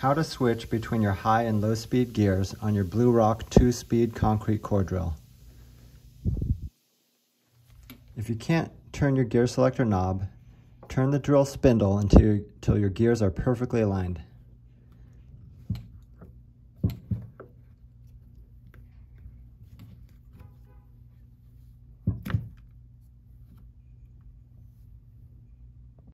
How to switch between your high and low speed gears on your Bluerock 2-speed concrete core drill. If you can't turn your gear selector knob, turn the drill spindle until your gears are perfectly aligned.